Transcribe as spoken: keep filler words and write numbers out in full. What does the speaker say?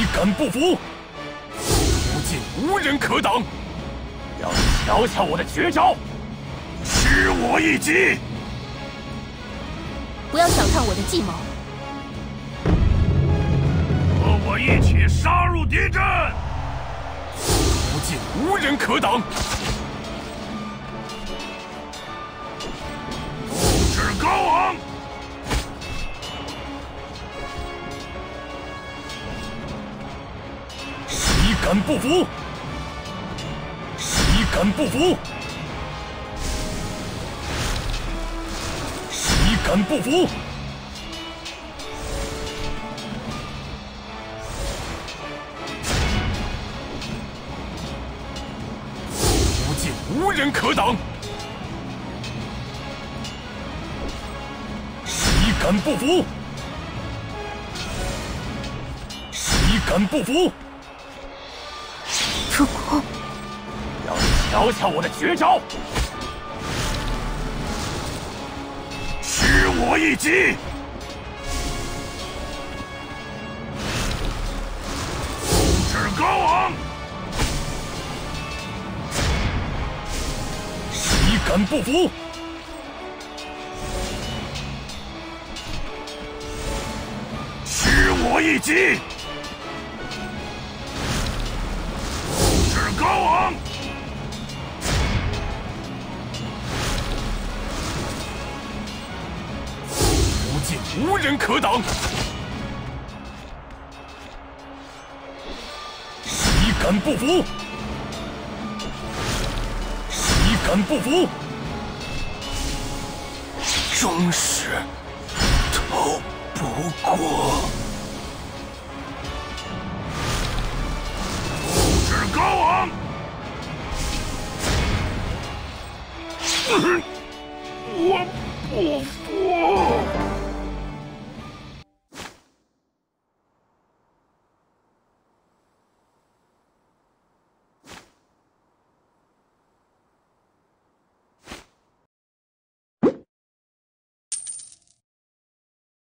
敢不服？附近无人可挡！让你瞧瞧我的绝招！吃我一击！ 不要小看我的计谋。 和我一起杀入敌阵！附近无人可挡！斗志高昂！ 谁敢不服？谁敢不服？谁敢不服？附近无人可挡！谁敢不服？谁敢不服？ 主公， 让你瞧瞧我的绝招！吃我一击！斗志高昂！谁敢不服？吃我一击！ 高昂！附近无人可挡！谁敢不服？谁敢不服？终是逃不过！斗志高昂！ 我不服。